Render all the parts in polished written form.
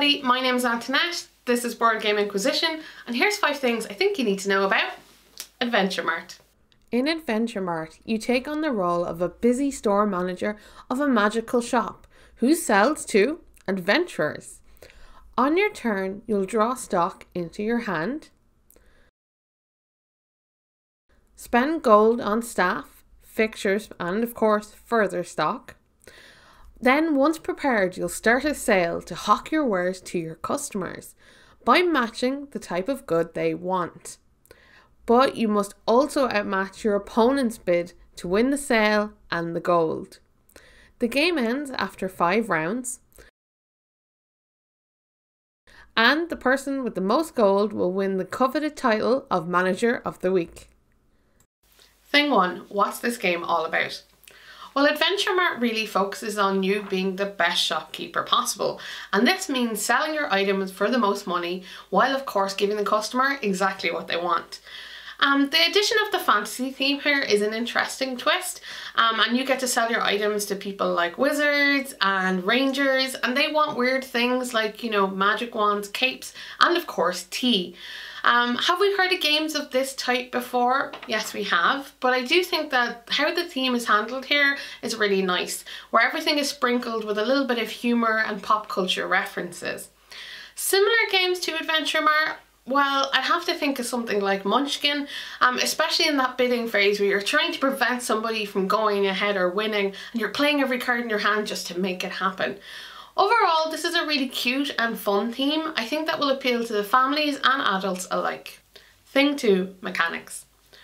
everybody, my name is Antoinette, this is Game Inquisition, and here's 5 things I think you need to know about Adventure Mart. In Adventure Mart, you take on the role of a busy store manager of a magical shop who sells to adventurers. On your turn, you'll draw stock into your hand, spend gold on staff, fixtures, and of course further stock. Then, once prepared, you'll start a sale to hawk your wares to your customers by matching the type of good they want. But you must also outmatch your opponent's bid to win the sale and the gold. The game ends after 5 rounds, and the person with the most gold will win the coveted title of Manager of the Week. Thing 1. What's this game all about? Well, Adventure Mart really focuses on you being the best shopkeeper possible, and this means selling your items for the most money while of course giving the customer exactly what they want. The addition of the fantasy theme here is an interesting twist, and you get to sell your items to people like wizards and rangers, and they want weird things like, you know, magic wands, capes, and of course tea. Have we heard of games of this type before? Yes, we have, but I do think that how the theme is handled here is really nice, where everything is sprinkled with a little bit of humour and pop culture references. Similar games to Adventure Mart, well, I'd have to think of something like Munchkin, especially in that bidding phase where you're trying to prevent somebody from going ahead or winning, and you're playing every card in your hand just to make it happen. Overall, this is a really cute and fun theme. I think that will appeal to the families and adults alike. Thing 2, mechanics.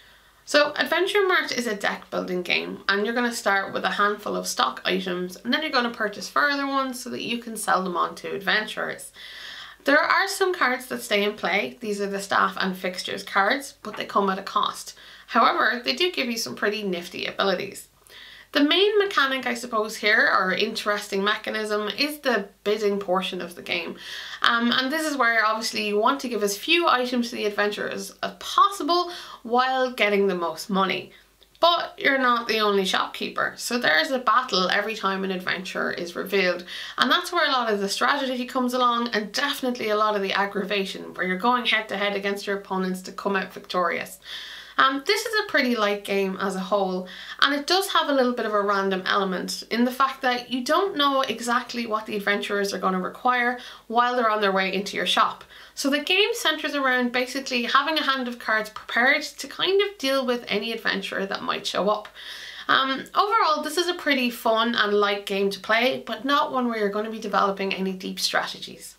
So Adventure Mart is a deck building game, and you're going to start with a handful of stock items, and then you're going to purchase further ones so that you can sell them on to adventurers. There are some cards that stay in play. These are the staff and fixtures cards, but they come at a cost. However, they do give you some pretty nifty abilities. The main mechanic, I suppose, here, or interesting mechanism, is the bidding portion of the game. And this is where obviously you want to give as few items to the adventurers as possible while getting the most money. But you're not the only shopkeeper, so there's a battle every time an adventurer is revealed, and that's where a lot of the strategy comes along, and definitely a lot of the aggravation, where you're going head to head against your opponents to come out victorious. This is a pretty light game as a whole, and it does have a little bit of a random element in the fact that you don't know exactly what the adventurers are going to require while they're on their way into your shop. So the game centres around basically having a hand of cards prepared to kind of deal with any adventurer that might show up. Overall, this is a pretty fun and light game to play, but not one where you're going to be developing any deep strategies.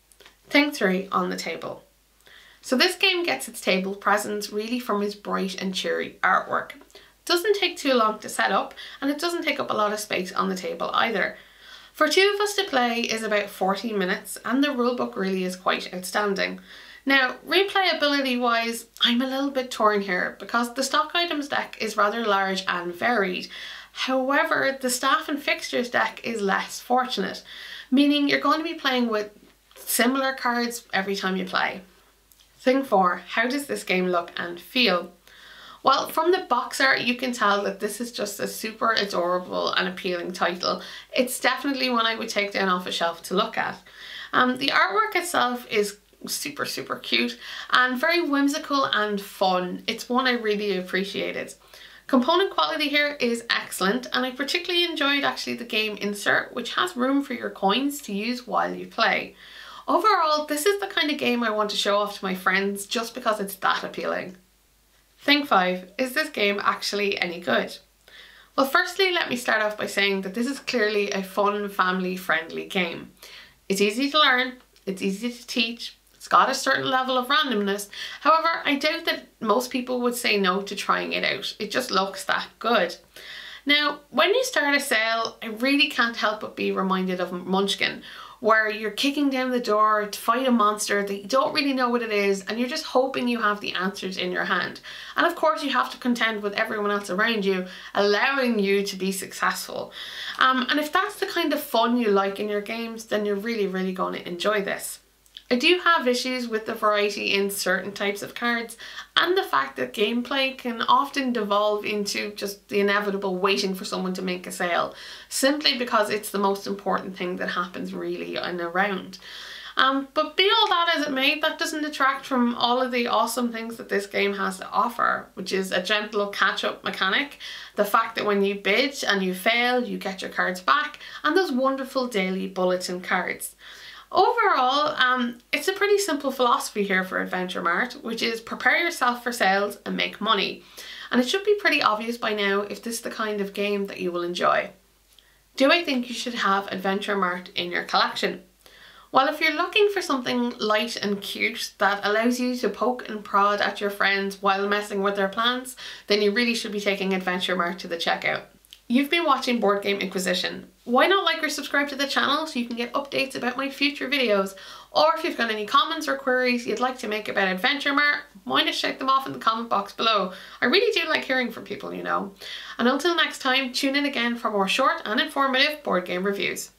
Thing 3, on the table. So this game gets its table presence really from its bright and cheery artwork. It doesn't take too long to set up, and it doesn't take up a lot of space on the table either. For 2 of us to play is about 40 minutes, and the rulebook really is quite outstanding. Now, replayability wise, I'm a little bit torn here because the stock items deck is rather large and varied. However, the staff and fixtures deck is less fortunate, meaning you're going to be playing with similar cards every time you play. Thing 4, how does this game look and feel? Well, from the box art you can tell that this is just a super adorable and appealing title. It's definitely one I would take down off a shelf to look at. The artwork itself is super cute and very whimsical and fun. It's one I really appreciated. Component quality here is excellent, and I particularly enjoyed actually the game insert, which has room for your coins to use while you play. Overall, this is the kind of game I want to show off to my friends just because it's that appealing. Thing 5, is this game actually any good? Well, firstly, let me start off by saying that this is clearly a fun, family-friendly game. It's easy to learn, it's easy to teach, it's got a certain level of randomness. However, I doubt that most people would say no to trying it out. It just looks that good. Now, when you start a sale, I really can't help but be reminded of Munchkin, where you're kicking down the door to fight a monster that you don't really know what it is, and you're just hoping you have the answers in your hand. And of course you have to contend with everyone else around you, allowing you to be successful. And if that's the kind of fun you like in your games, then you're really going to enjoy this. I do have issues with the variety in certain types of cards, and the fact that gameplay can often devolve into just the inevitable waiting for someone to make a sale, simply because it's the most important thing that happens really in a round. But be all that as it may, that doesn't detract from all of the awesome things that this game has to offer, which is a gentle catch-up mechanic, the fact that when you bid and you fail, you get your cards back, and those wonderful daily bulletin cards. Overall, it's a pretty simple philosophy here for Adventure Mart, which is prepare yourself for sales and make money. And it should be pretty obvious by now if this is the kind of game that you will enjoy. Do I think you should have Adventure Mart in your collection? Well, if you're looking for something light and cute that allows you to poke and prod at your friends while messing with their plans, then you really should be taking Adventure Mart to the checkout. You've been watching Board Game Inquisition. Why not like or subscribe to the channel so you can get updates about my future videos? Or if you've got any comments or queries you'd like to make about Adventure Mart, why not check them off in the comment box below. I really do like hearing from people, you know. And until next time, tune in again for more short and informative board game reviews.